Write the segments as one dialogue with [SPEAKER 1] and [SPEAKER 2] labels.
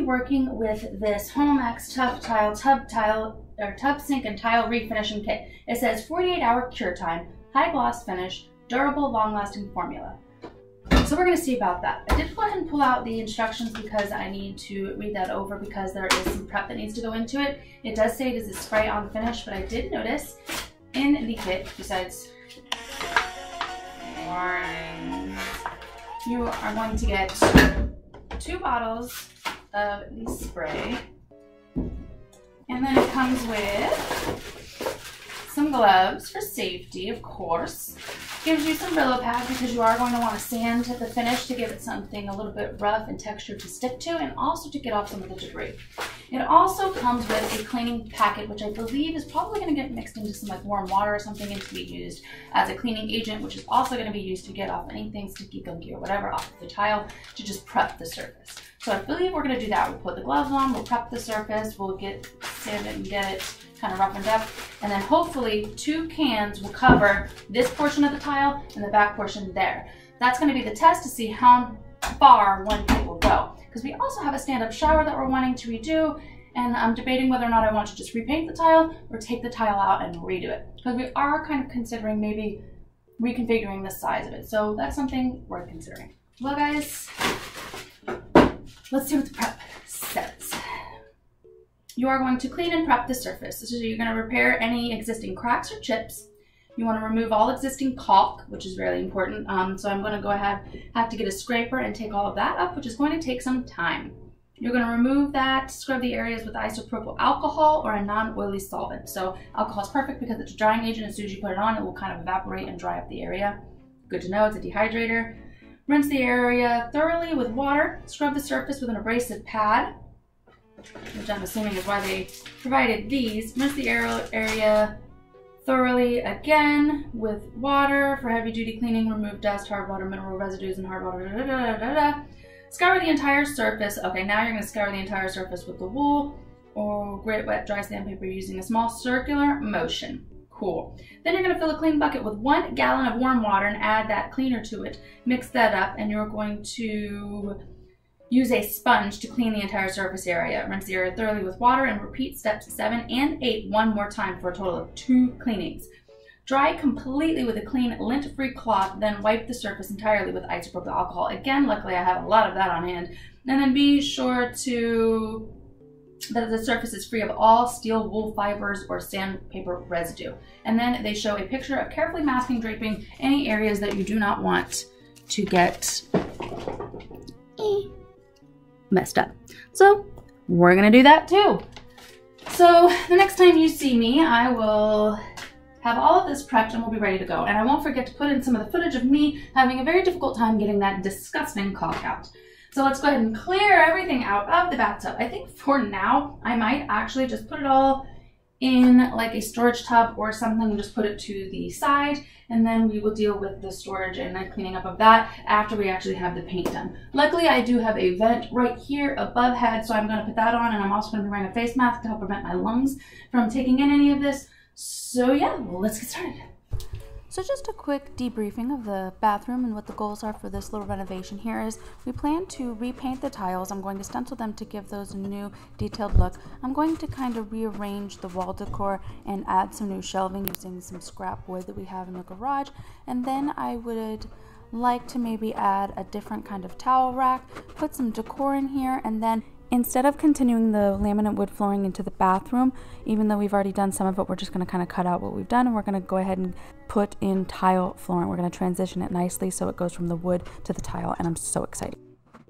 [SPEAKER 1] working with this Homex tub sink and tile refinishing kit. It says 48-hour cure time, high gloss finish, durable, long-lasting formula. So we're going to see about that. I did go ahead and pull out the instructions because I need to read that over because there is some prep that needs to go into it. It does say it is a spray on finish, but I did notice in the kit, besides warnings, you are going to get 2 bottles of the spray, and then it comes with some gloves for safety, of course. Gives you some Brillo pad because you are going to want to sand the finish to give it something a little bit rough and textured to stick to, and also to get off some of the debris. It also comes with a cleaning packet, which I believe is probably going to get mixed into some like warm water or something and to be used as a cleaning agent, which is also going to be used to get off anything sticky, gunky, or whatever off of the tile to just prep the surface. So I believe we're going to do that. We'll put the gloves on, we'll prep the surface, we'll sand it and get it kind of roughened up, and then hopefully 2 cans will cover this portion of the tile and the back portion there. That's going to be the test to see how far one kit will go, because we also have a stand-up shower that we're wanting to redo, and I'm debating whether or not I want to just repaint the tile or take the tile out and redo it, because we are kind of considering maybe reconfiguring the size of it. So that's something worth considering. Well guys, let's see what the prep says. You are going to clean and prep the surface. So you're going to repair any existing cracks or chips. You want to remove all existing caulk, which is really important. So I'm going to go ahead, have to get a scraper and take all of that up, which is going to take some time. You're going to remove that, scrub the areas with isopropyl alcohol or a non-oily solvent. So alcohol is perfect because it's a drying agent. As soon as you put it on, it will kind of evaporate and dry up the area. Good to know, it's a dehydrator. Rinse the area thoroughly with water. Scrub the surface with an abrasive pad, which I'm assuming is why they provided these. Rinse the area thoroughly again with water for heavy duty cleaning. Remove dust, hard water, mineral residues, and hard water. Scour the entire surface. Okay, now you're going to scour the entire surface with the wool or great wet dry sandpaper using a small circular motion. Cool. Then you're going to fill a clean bucket with 1 gallon of warm water and add that cleaner to it. Mix that up, and you're going to use a sponge to clean the entire surface area. Rinse the area thoroughly with water and repeat steps 7 and 8 one more time for a total of 2 cleanings. Dry completely with a clean, lint-free cloth, then wipe the surface entirely with isopropyl alcohol. Again, luckily I have a lot of that on hand. And then be sure that the surface is free of all steel wool fibers or sandpaper residue. And then they show a picture of carefully masking, draping any areas that you do not want to get messed up. So we're gonna do that too. So the next time you see me, I will have all of this prepped and we'll be ready to go. And I won't forget to put in some of the footage of me having a very difficult time getting that disgusting caulk out. So let's go ahead and clear everything out of the bathtub. I think for now, I might actually just put it all in like a storage tub or something and just put it to the side, and then we will deal with the storage and the cleaning up of that after we actually have the paint done. Luckily, I do have a vent right here above head, so I'm going to put that on, and I'm also going to be wearing a face mask to help prevent my lungs from taking in any of this. So yeah, well, let's get started.
[SPEAKER 2] So just a quick debriefing of the bathroom and what the goals are for this little renovation here is we plan to repaint the tiles. I'm going to stencil them to give those a new detailed look. I'm going to kind of rearrange the wall decor and add some new shelving using some scrap wood that we have in the garage. And then I would like to maybe add a different kind of towel rack, put some decor in here, and then instead of continuing the laminate wood flooring into the bathroom, even though we've already done some of it, we're just going to kind of cut out what we've done and we're going to go ahead and put in tile flooring. We're going to transition it nicely so it goes from the wood to the tile, and I'm so excited.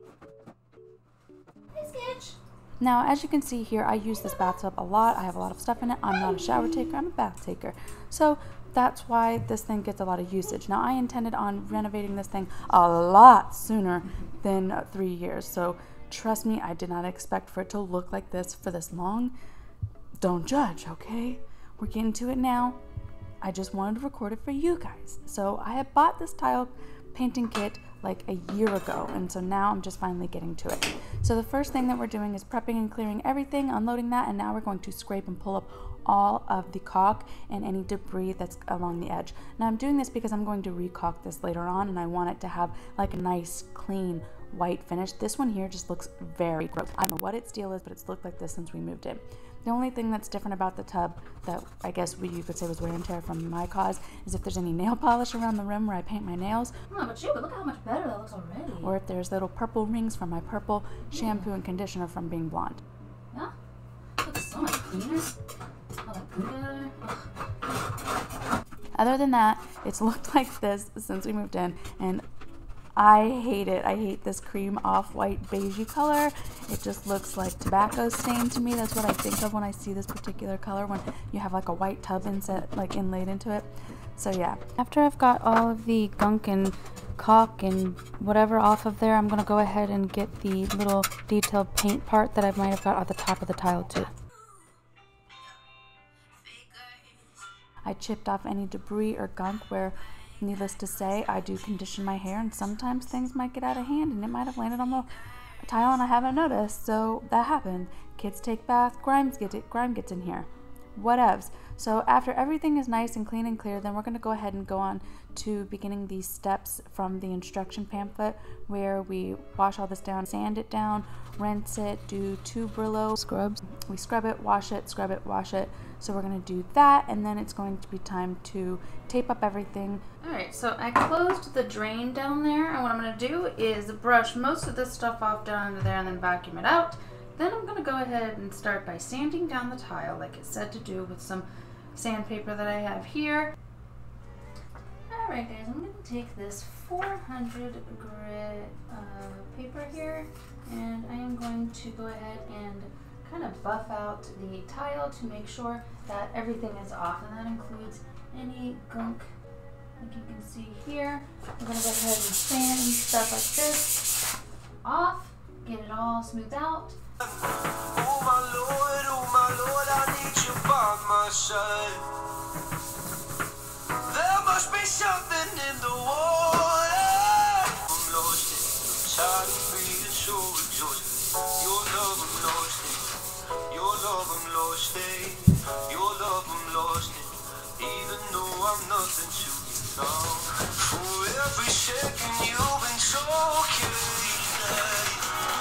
[SPEAKER 1] Hey, Sketch.
[SPEAKER 2] Now, as you can see here, I use this bathtub a lot. I have a lot of stuff in it. I'm not a shower taker, I'm a bath taker. So that's why this thing gets a lot of usage. Now, I intended on renovating this thing a lot sooner than 3 years. So trust me, I did not expect for it to look like this for this long. Don't judge, okay? We're getting to it now. I just wanted to record it for you guys. So I had bought this tile painting kit like a year ago, and so now I'm just finally getting to it. So the first thing that we're doing is prepping and clearing everything, unloading that, and now we're going to scrape and pull up all of the caulk and any debris that's along the edge. Now I'm doing this because I'm going to re-caulk this later on, and I want it to have like a nice clean white finish. This one here just looks very gross. I don't know what its deal is, but it's looked like this since we moved in. The only thing that's different about the tub that I guess you could say was wear and tear from my cause is if there's any nail polish around the rim where I paint my nails.
[SPEAKER 1] Oh, but look how much better that looks already.
[SPEAKER 2] Or if there's little purple rings from my purple shampoo and conditioner from being blonde.
[SPEAKER 1] Yeah, looks so much cleaner. Oh, that good.
[SPEAKER 2] Other than that, it's looked like this since we moved in, and I hate it. I hate this cream off-white beigey color. It just looks like tobacco stain to me. That's what I think of when I see this particular color, when you have like a white tub inlaid into it. So yeah. After I've got all of the gunk and caulk and whatever off of there, I'm gonna go ahead and get the little detailed paint part that I might have got at the top of the tile too. I chipped off any debris or gunk where, needless to say, I do condition my hair, and sometimes things might get out of hand and it might have landed on the tile and I haven't noticed. So that happened. Kids take bath, grime gets in here. Whatevs. So after everything is nice and clean and clear, then we're going to go ahead and go on to beginning these steps from the instruction pamphlet, where we wash all this down, sand it down, rinse it, do 2 Brillo scrubs. We scrub it, wash it, scrub it, wash it. So we're going to do that, and then it's going to be time to tape up everything. Alright, so I closed the drain down there, and what I'm going to do is brush most of this stuff off down under there and then vacuum it out. Then I'm going to go ahead and start by sanding down the tile like it said to do with some sandpaper that I have here. Alright guys, I'm going to take this 400 grit paper here, and I am going to go ahead and kind of buff out the tile to make sure that everything is off, and that includes any gunk like you can see here. We're going to go ahead and sand stuff like this off, get it all smoothed out.
[SPEAKER 3] Oh my Lord, I need you by my side. There must be something in the water. I'm lost in, tired of being so exhausted. Your love I'm lost in, your love I'm lost in, your love I'm lost in. Even though I'm nothing to you now. For every second you've been so okay.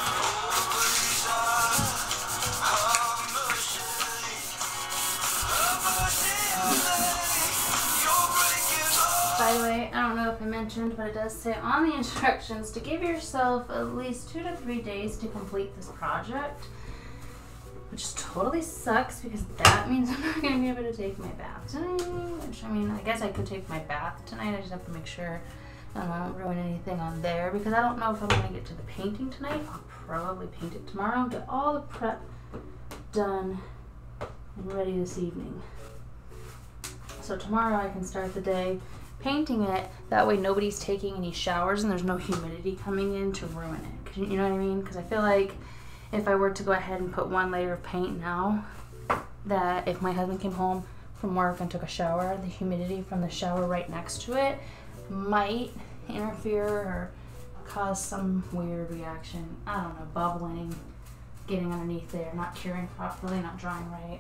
[SPEAKER 1] By the way, I don't know if I mentioned, but it does say on the instructions to give yourself at least 2 to 3 days to complete this project, which totally sucks because that means I'm not going to be able to take my bath tonight, which, I mean, I guess I could take my bath tonight. I just have to make sure I don't ruin anything on there, because I don't know if I'm going to get to the painting tonight. I'll probably paint it tomorrow, get all the prep done and ready this evening. So tomorrow I can start the day painting it. That way nobody's taking any showers and there's no humidity coming in to ruin it. You know what I mean? Because I feel like if I were to go ahead and put 1 layer of paint now, that if my husband came home from work and took a shower, the humidity from the shower right next to it might interfere or cause some weird reaction. I don't know, bubbling, getting underneath there, not curing properly, not drying right.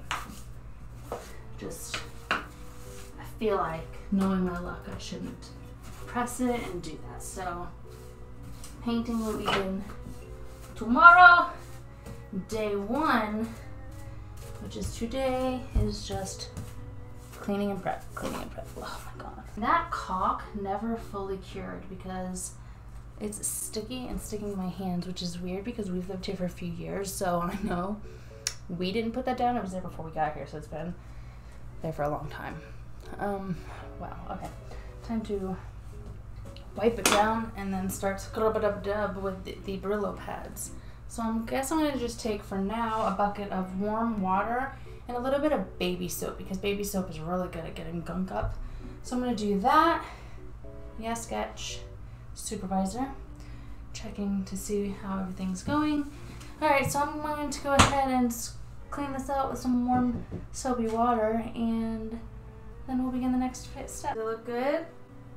[SPEAKER 1] Just, I feel like, knowing my luck, I shouldn't press it and do that. So painting will begin tomorrow. Day 1, which is today, is just cleaning and prep, cleaning and prep. Oh my god. That caulk never fully cured because it's sticky and sticking to my hands, which is weird because we've lived here for a few years, so I know we didn't put that down. It was there before we got here, so it's been there for a long time. Wow, okay. Time to wipe it down and then start scrub-a-dub-dub with the Brillo pads. So I guess I'm going to just take, for now, a bucket of warm water and a little bit of baby soap, because baby soap is really good at getting gunk up. So I'm going to do that. Yeah, sketch supervisor. Checking to see how everything's going. Alright, so I'm going to go ahead and clean this out with some warm soapy water, and then we'll begin the next step. Does it look good?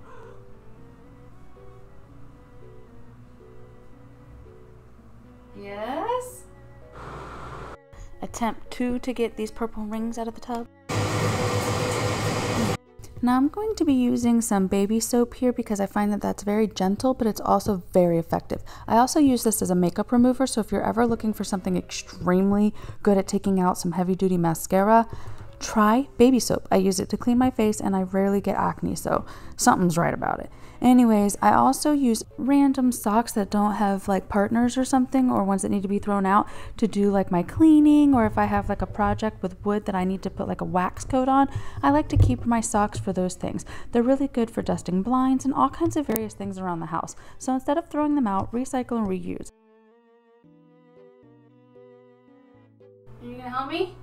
[SPEAKER 1] Yes? Attempt 2 to get these purple rings out of the tub.
[SPEAKER 2] Now I'm going to be using some baby soap here because I find that that's very gentle, but it's also very effective. I also use this as a makeup remover, so if you're ever looking for something extremely good at taking out some heavy duty mascara, try baby soap. I use it to clean my face and I rarely get acne, so something's right about it. Anyways, I also use random socks that don't have like partners or something, or ones that need to be thrown out, to do like my cleaning, or if I have like a project with wood that I need to put like a wax coat on. I like to keep my socks for those things. They're really good for dusting blinds and all kinds of various things around the house. So instead of throwing them out, recycle and reuse.
[SPEAKER 1] Are you gonna help me?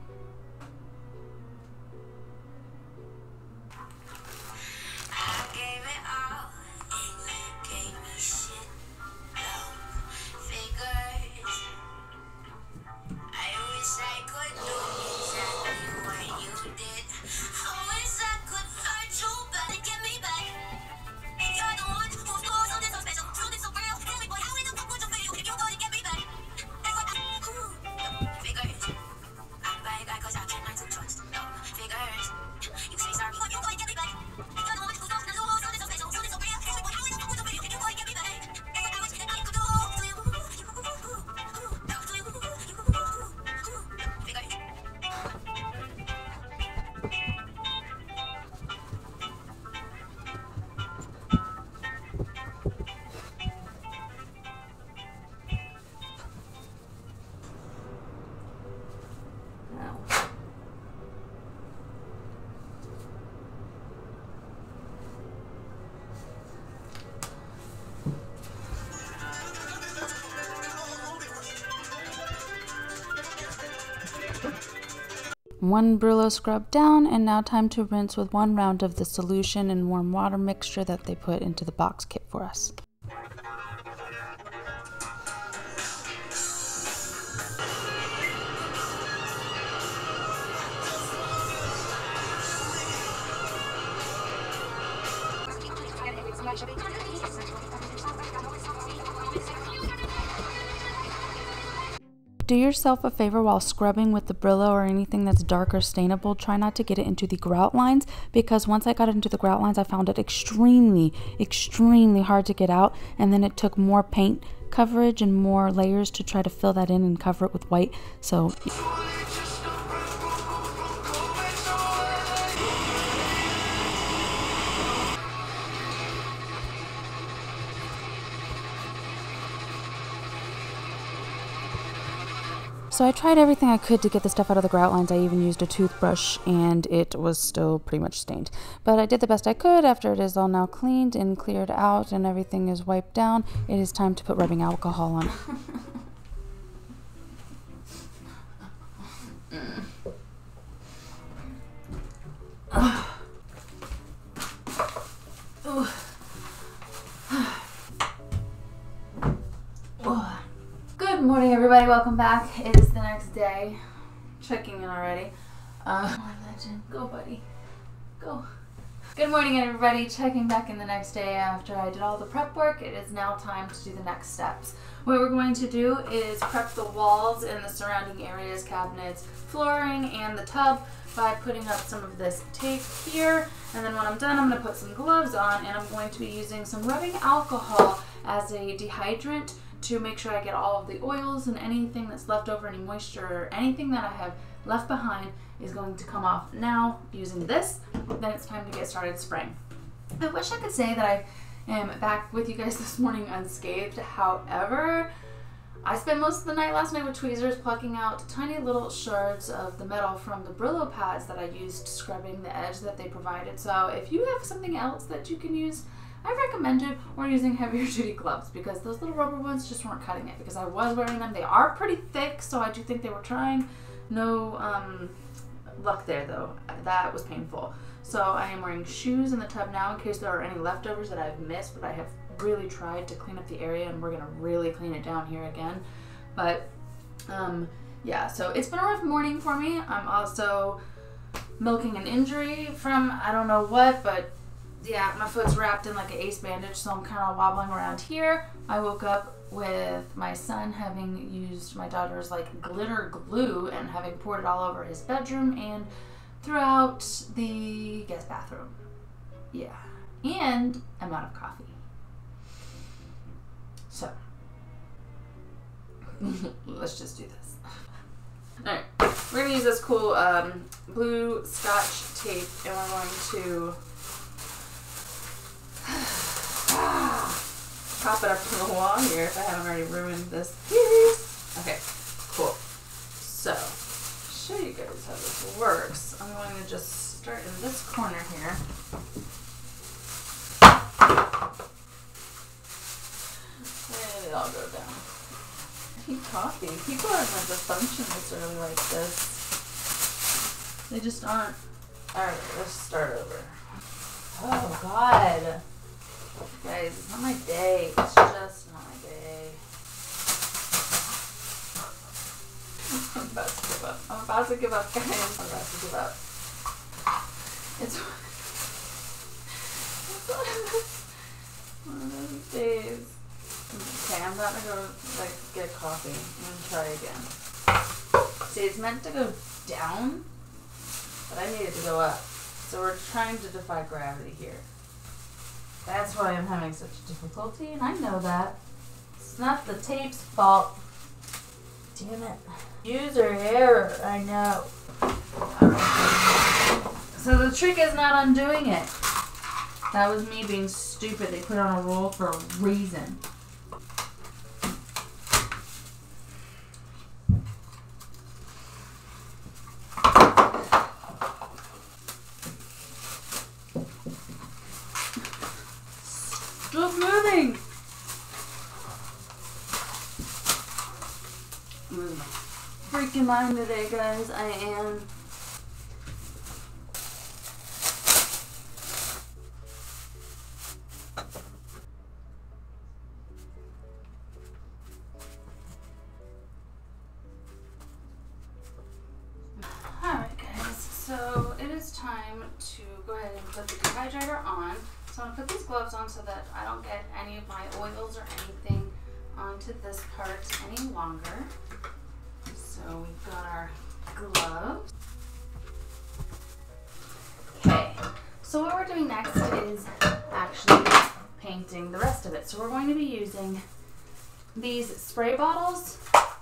[SPEAKER 2] One Brillo scrub down, and now time to rinse with one round of the solution and warm water mixture that they put into the box kit for us. Do yourself a favor while scrubbing with the Brillo or anything that's dark or stainable. Try not to get it into the grout lines, because once I got it into the grout lines, I found it extremely hard to get out, and then it took more paint coverage and more layers to try to fill that in and cover it with white. So I tried everything I could to get the stuff out of the grout lines. I even used a toothbrush and it was still pretty much stained. But I did the best I could. After it is all now cleaned and cleared out and everything is wiped down, it is time to put rubbing alcohol on.
[SPEAKER 1] Good morning, everybody. Welcome back. It is the next day. Checking in already. Legend. Go, buddy. Go. Good morning, everybody. Checking back in the next day after I did all the prep work. It is now time to do the next steps. What we're going to do is prep the walls and the surrounding areas, cabinets, flooring, and the tub by putting up some of this tape here. And then when I'm done, I'm going to put some gloves on, and I'm going to be using some rubbing alcohol as a dehydrant to make sure I get all of the oils and anything that's left over, any moisture or anything that I have left behind is going to come off now using this. Then it's time to get started spraying. I wish I could say that I am back with you guys this morning unscathed. However, I spent most of the night last night with tweezers plucking out tiny little shards of the metal from the Brillo pads that I used scrubbing the edge that they provided. So if you have something else that you can use, I recommended or using heavier duty gloves, because those little rubber ones just weren't cutting it, because I was wearing them. They are pretty thick, so I do think they were trying. No luck there though. That was painful. So I am wearing shoes in the tub now in case there are any leftovers that I've missed, but I have really tried to clean up the area, and we're gonna really clean it down here again. But yeah, so it's been a rough morning for me. I'm also milking an injury from I don't know what, but yeah, my foot's wrapped in like an ace bandage, so I'm kind of wobbling around here. I woke up with my son having used my daughter's like glitter glue and having poured it all over his bedroom and throughout the guest bathroom.
[SPEAKER 2] Yeah. And I'm out of coffee. So, let's just do this. Alright, we're going to use this cool blue Scotch tape, and we're going to pop it up to the wall here if I haven't already ruined this piece. Okay, cool. So, show you guys how this works. I'm going to just start in this corner here. And it all go down. I hate coffee. People aren't like dysfunctional necessarily like this. They just aren't. Alright, let's start over. Oh god. Guys, it's not my day. It's just not my day. I'm about to give up. I'm about to give up, guys. I'm about to give up. It's one of those days. Okay, I'm about to go like get coffee and try again. See, it's meant to go down, but I need it to go up. So we're trying to defy gravity here. That's why I'm having such difficulty, and I know that. It's not the tape's fault. Damn it. User error, I know. So the trick is not undoing it. That was me being stupid. They put on a rule for a reason. Stop moving! I'm losing my freaking mind today, guys. I am. Alright, guys. So it is time to go ahead and put the dehydrator on. So I'm going to put these gloves on so that I don't get any of my oils or anything onto this part any longer. So we've got our gloves. Okay, so what we're doing next is actually painting the rest of it. So we're going to be using these spray bottles.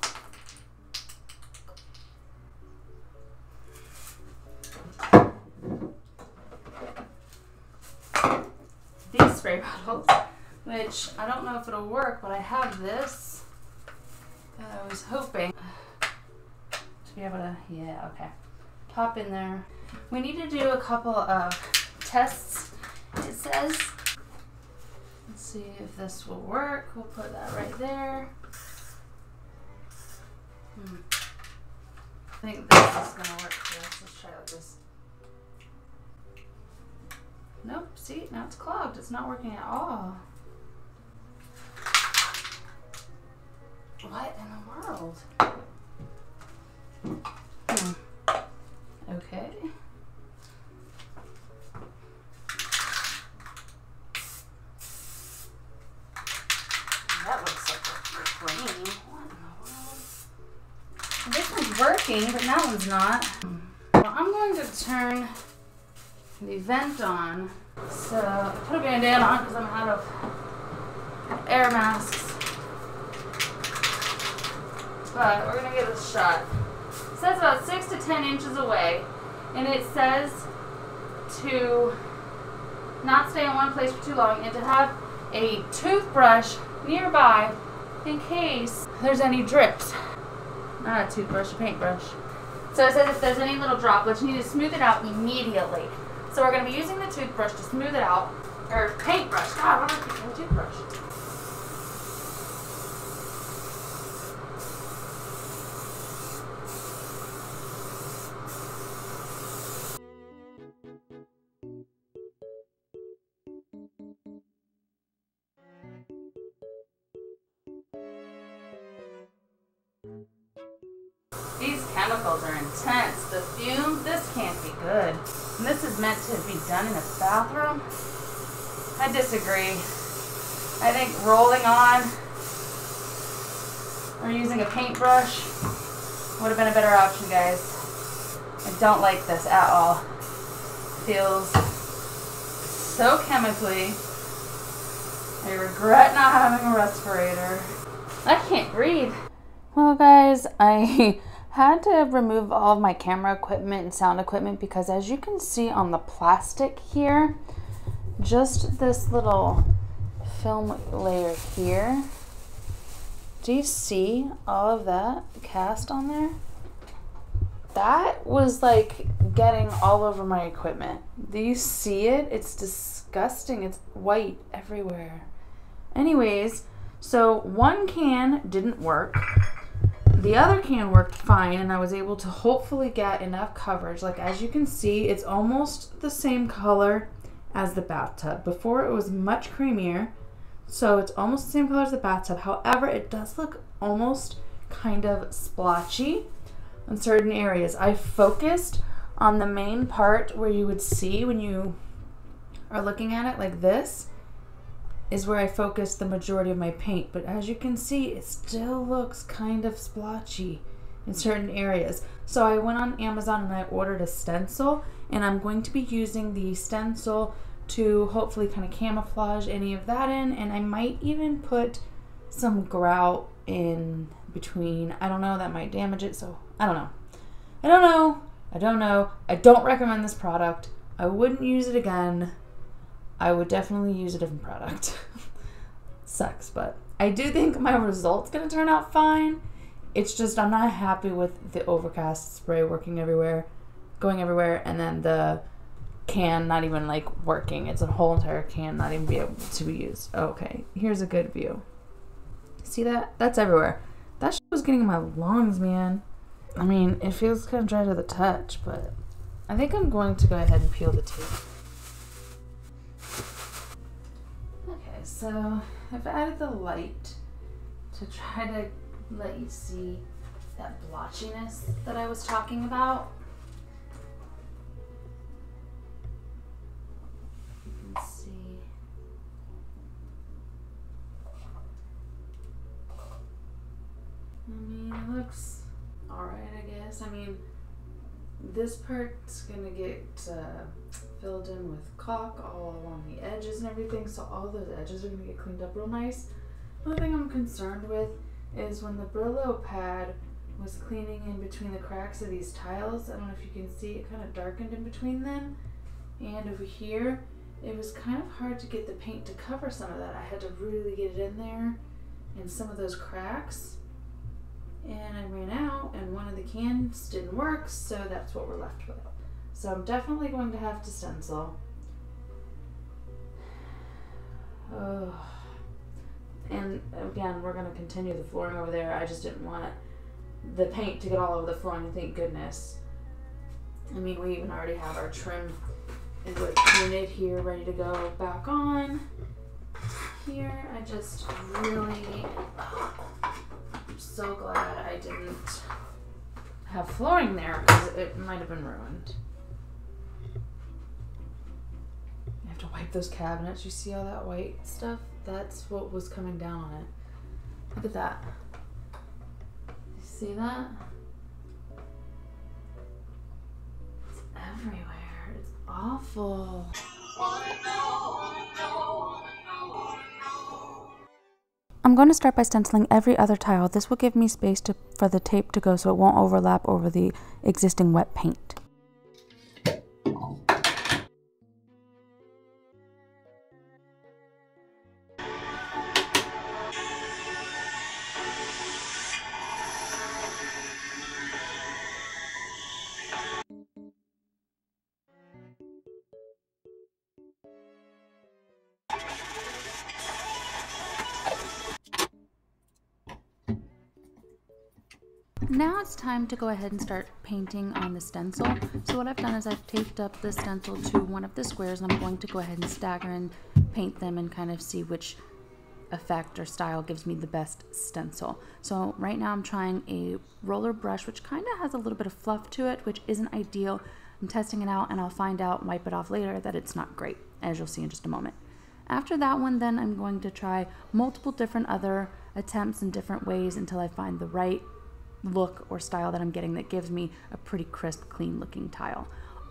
[SPEAKER 2] These spray bottles, which I don't know if it'll work, but I have this. I was hoping to be able to, yeah, okay. Pop in there. We need to do a couple of tests, it says. Let's see if this will work. We'll put that right there. I think this is going to work for us. Let's try it like this. Nope, see, now it's clogged. It's not working at all. What in the world? Okay. That looks like a flame. What in the world? This one's working, but that one's not. Well, I'm going to turn the vent on. So I put a band-aid on because I'm out of air masks. But we're gonna give this a shot. It says about 6 to 10 inches away, and it says to not stay in one place for too long and to have a toothbrush nearby in case there's any drips. Not a toothbrush, a paintbrush. So it says if there's any little droplets, you need to smooth it out immediately. So we're going to be using the toothbrush to smooth it out. Or paintbrush. God, what am I thinking? Toothbrush. These chemicals are intense. The fumes, this can't be good. And this is meant to be done in a bathroom? I disagree. I think rolling on or using a paintbrush would have been a better option, guys. I don't like this at all. Feels so chemically. I regret not having a respirator. I can't breathe. Well, guys, I had to remove all of my camera equipment and sound equipment because, as you can see on the plastic here, just this little film layer here. Do you see all of that cast on there? That was like getting all over my equipment. Do you see it? It's disgusting. It's white everywhere. Anyways, so one can didn't work. The other can worked fine, and I was able to hopefully get enough coverage. Like, as you can see, it's almost the same color as the bathtub. Before, it was much creamier, so it's almost the same color as the bathtub. However, it does look almost kind of splotchy in certain areas. I focused on the main part where you would see when you are looking at it like this is where I focused the majority of my paint. But as you can see, it still looks kind of splotchy in certain areas. So I went on Amazon and I ordered a stencil, and I'm going to be using the stencil to hopefully kind of camouflage any of that in, and I might even put some grout in between. I don't know, that might damage it, so I don't know. I don't recommend this product. I wouldn't use it again. I would definitely use a different product. Sucks, but I do think my result's gonna turn out fine. It's just I'm not happy with the Overcast spray working everywhere, going everywhere, and then the can not even like working. It's a whole entire can not even be able to be used. Okay, here's a good view. See that? That's everywhere. That shit was getting in my lungs, man. I mean, it feels kind of dry to the touch, but I think I'm going to go ahead and peel the tape. Okay, so I've added the light to try to let you see that blotchiness that I was talking about. Let's see. I mean, it looks alright, I guess. I mean, this part's gonna get filled in with caulk all along the edges and everything, so all those edges are gonna get cleaned up real nice. The only thing I'm concerned with is when the Brillo pad was cleaning in between the cracks of these tiles. I don't know if you can see, it kind of darkened in between them. And over here, it was kind of hard to get the paint to cover some of that. I had to really get it in there in some of those cracks. And I ran out, and one of the cans didn't work, so that's what we're left with. So I'm definitely going to have to stencil. Oh. And again, we're going to continue the flooring over there. I just didn't want the paint to get all over the flooring, thank goodness. I mean, we even already have our trim unit here ready to go back on. Here, I just really... I'm so glad I didn't have flooring there because it might have been ruined. I have to wipe those cabinets. You see all that white stuff? That's what was coming down on it. Look at that. You see that? It's everywhere. It's awful. I'm going to start by stenciling every other tile. This will give me space for the tape to go so it won't overlap over the existing wet paint. Now it's time to go ahead and start painting on the stencil. So what I've done is I've taped up the stencil to one of the squares, and I'm going to go ahead and stagger and paint them and kind of see which effect or style gives me the best stencil. So right now I'm trying a roller brush, which kind of has a little bit of fluff to it, which isn't ideal. I'm testing it out, and I'll find out, wipe it off later, that it's not great, as you'll see in just a moment. After that one, then I'm going to try multiple different other attempts in different ways until I find the right look or style that I'm getting that gives me a pretty crisp, clean looking tile.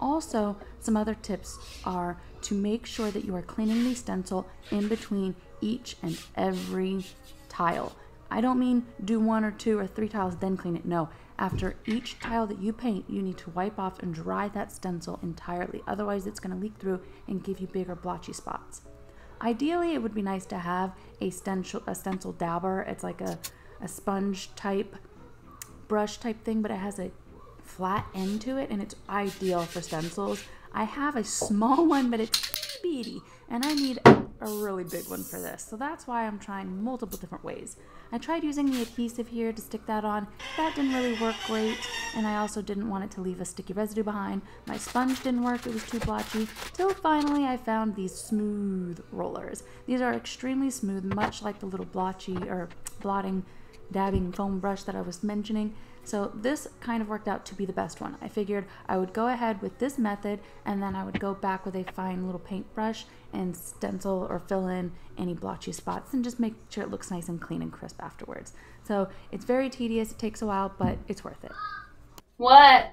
[SPEAKER 2] also, some other tips are to make sure that you are cleaning the stencil in between each and every tile. I don't mean do 1 or 2 or 3 tiles then clean it. No, after each tile that you paint, you need to wipe off and dry that stencil entirely. Otherwise, it's going to leak through and give you bigger blotchy spots. Ideally, it would be nice to have a stencil dabber. It's like a sponge type brush type thing, but it has a flat end to it, and it's ideal for stencils. I have a small one, but it's beady, and I need a really big one for this. So that's why I'm trying multiple different ways. I tried using the adhesive here to stick that on. That didn't really work great, and I also didn't want it to leave a sticky residue behind. My sponge didn't work, it was too blotchy, till finally I found these smooth rollers. These are extremely smooth, much like the little blotchy or blotting dabbing foam brush that I was mentioning. So this kind of worked out to be the best one. I figured I would go ahead with this method, and then I would go back with a fine little paintbrush and stencil or fill in any blotchy spots and just make sure it looks nice and clean and crisp afterwards. So it's very tedious, it takes a while, but it's worth it.
[SPEAKER 1] What?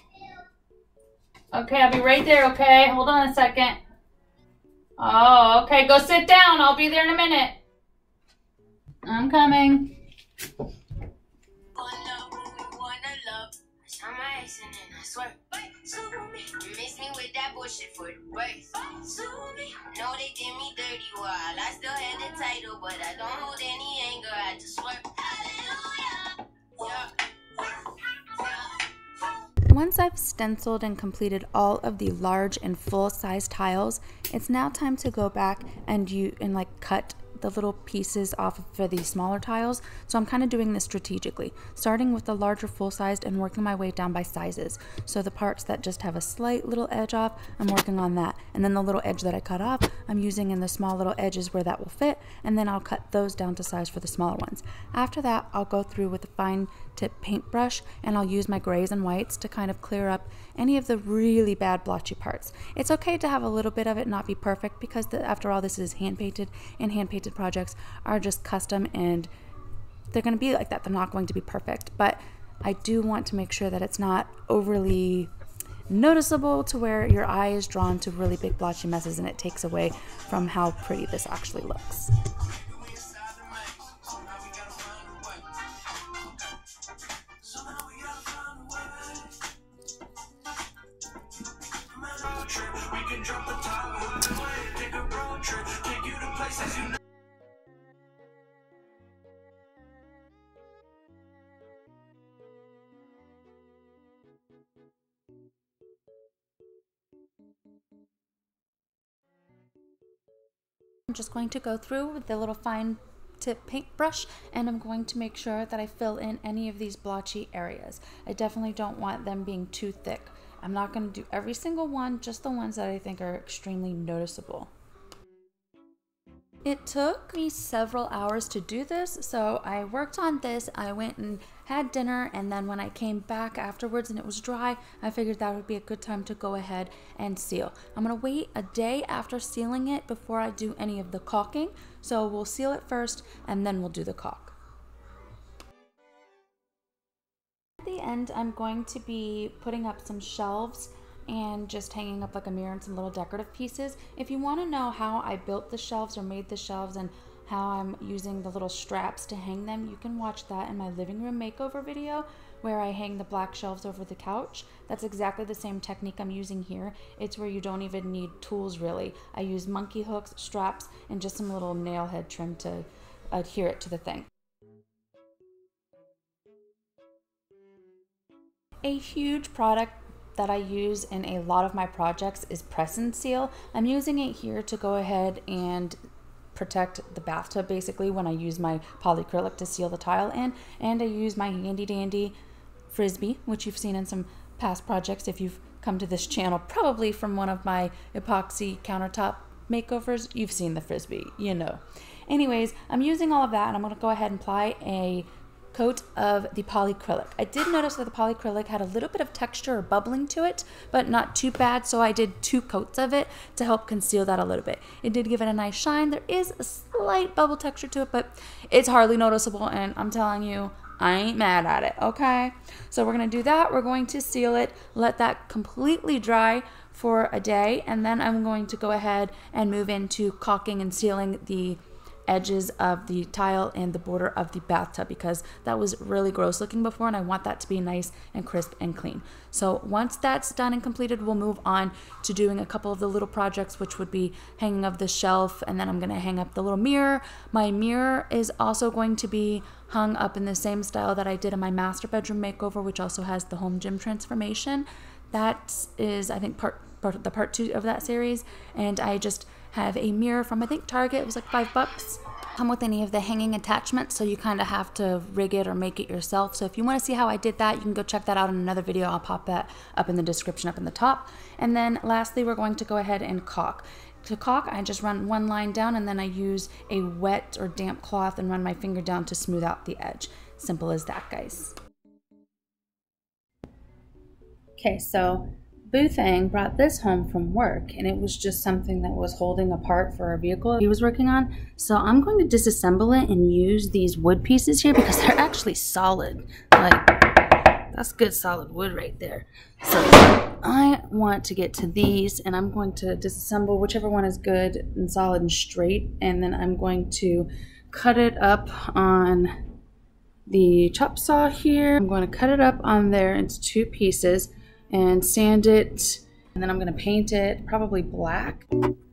[SPEAKER 1] Okay, I'll be right there, okay? Hold on a second. Oh, okay, go sit down. I'll be there in a minute. I'm coming.
[SPEAKER 4] Miss me with that bullshit for the breaks. No, they did me dirty while I still had the title, but I don't hold any anger. I just work. Hallelujah.
[SPEAKER 2] Once I've stenciled and completed all of the large and full size tiles, it's now time to go back and cut the little pieces off for the smaller tiles. So I'm kind of doing this strategically, starting with the larger full-sized and working my way down by sizes. So the parts that just have a slight little edge off, I'm working on that, and then the little edge that I cut off, I'm using in the small little edges where that will fit, and then I'll cut those down to size for the smaller ones. After that, I'll go through with a fine tip paintbrush, and I'll use my grays and whites to kind of clear up any of the really bad blotchy parts. It's okay to have a little bit of it not be perfect, because after all, this is hand painted, and hand painted projects are just custom, and they're going to be like that. They're not going to be perfect, but I do want to make sure that it's not overly noticeable to where your eye is drawn to really big blotchy messes and it takes away from how pretty this actually looks. I'm just going to go through with the little fine tip paintbrush, and I'm going to make sure that I fill in any of these blotchy areas. I definitely don't want them being too thick. I'm not going to do every single one, just the ones that I think are extremely noticeable. It took me several hours to do this, so I worked on this, I went and had dinner, and then when I came back afterwards and it was dry, I figured that would be a good time to go ahead and seal. I'm going to wait a day after sealing it before I do any of the caulking, so we'll seal it first and then we'll do the caulk. At the end, I'm going to be putting up some shelves and just hanging up like a mirror and some little decorative pieces. If you want to know how I built the shelves or made the shelves and how I'm using the little straps to hang them, you can watch that in my living room makeover video where I hang the black shelves over the couch. That's exactly the same technique I'm using here. It's where you don't even need tools really. I use monkey hooks, straps, and just some little nail head trim to adhere it to the thing. A huge product that I use in a lot of my projects is Press and Seal. I'm using it here to go ahead and protect the bathtub basically when I use my polyacrylic to seal the tile in, and I use my handy dandy Frisbee, which you've seen in some past projects if you've come to this channel, probably from one of my epoxy countertop makeovers. You've seen the Frisbee, you know. Anyways, I'm using all of that, and I'm going to go ahead and apply a coat of the polyacrylic. I did notice that the polyacrylic had a little bit of texture or bubbling to it, but not too bad, so I did 2 coats of it to help conceal that a little bit. It did give it a nice shine. There is a slight bubble texture to it, but it's hardly noticeable, and I'm telling you, I ain't mad at it, okay? So we're gonna do that. We're going to seal it, let that completely dry for a day, and then I'm going to go ahead and move into caulking and sealing the edges of the tile and the border of the bathtub, because that was really gross looking before and I want that to be nice and crisp and clean. So once that's done and completed, we'll move on to doing a couple of the little projects, which would be hanging of the shelf, and then I'm going to hang up the little mirror. My mirror is also going to be hung up in the same style that I did in my master bedroom makeover, which also has the home gym transformation. That is, I think, part 2 of that series, and I just have a mirror from, I think, Target. It was like $5. Come with any of the hanging attachments, so you kind of have to rig it or make it yourself. So if you want to see how I did that, you can go check that out in another video. I'll pop that up in the description up in the top. And then lastly, we're going to go ahead and caulk. To caulk, I just run one line down, and then I use a wet or damp cloth and run my finger down to smooth out the edge. Simple as that, guys. Okay, so Boothang brought this home from work, and it was just something that was holding a part for a vehicle he was working on. So I'm going to disassemble it and use these wood pieces here because they're actually solid. Like, that's good solid wood right there. So I want to get to these, and I'm going to disassemble whichever one is good and solid and straight, and then I'm going to cut it up on the chop saw here. I'm going to cut it up on there into 2 pieces and sand it, and then I'm going to paint it probably black.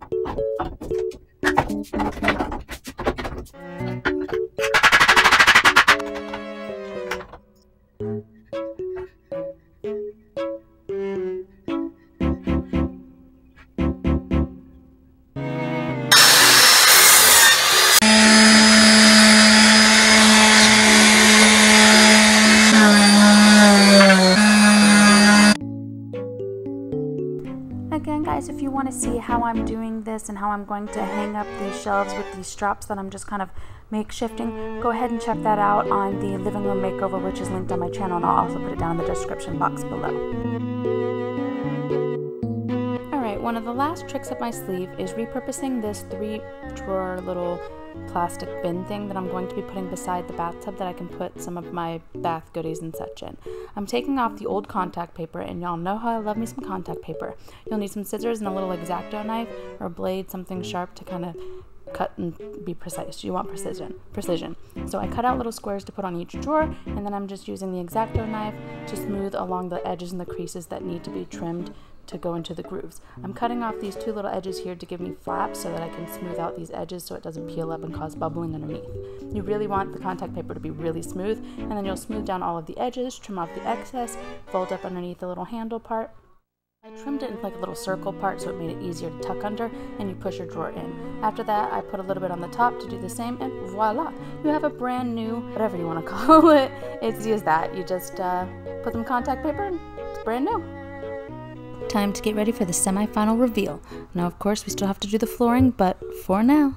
[SPEAKER 2] Again, guys, if you want to see how I'm doing this and how I'm going to hang up these shelves with these straps that I'm just kind of makeshifting, go ahead and check that out on the living room makeover, which is linked on my channel, and I'll also put it down in the description box below. Alright, one of the last tricks up my sleeve is repurposing this 3-drawer little plastic bin thing that I'm going to be putting beside the bathtub that I can put some of my bath goodies and such in. I'm taking off the old contact paper, and y'all know how I love me some contact paper. You'll need some scissors and a little X-Acto knife or a blade, something sharp to kind of cut and be precise. You want precision. So I cut out little squares to put on each drawer, and then I'm just using the X-Acto knife to smooth along the edges and the creases that need to be trimmed to go into the grooves. I'm cutting off these 2 little edges here to give me flaps so that I can smooth out these edges so it doesn't peel up and cause bubbling underneath. You really want the contact paper to be really smooth, and then you'll smooth down all of the edges, trim off the excess, fold up underneath the little handle part. I trimmed it in like a little circle part so it made it easier to tuck under, and you push your drawer in. After that, I put a little bit on the top to do the same, and voila! You have a brand new, whatever you want to call it. It's just that. You just put some contact paper and it's brand new. Time to get ready for the semi-final reveal. Now, of course, we still have to do the flooring, but for now,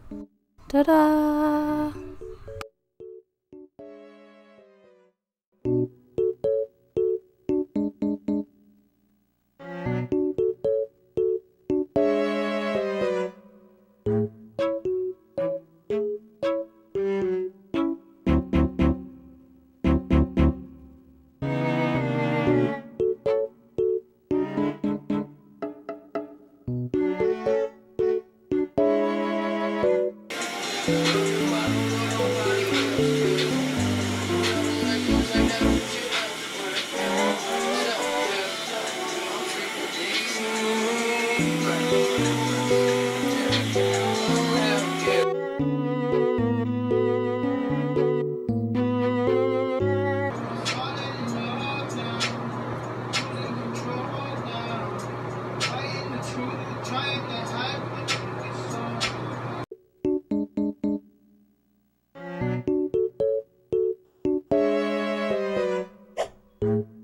[SPEAKER 2] ta-da!
[SPEAKER 3] Trying to hide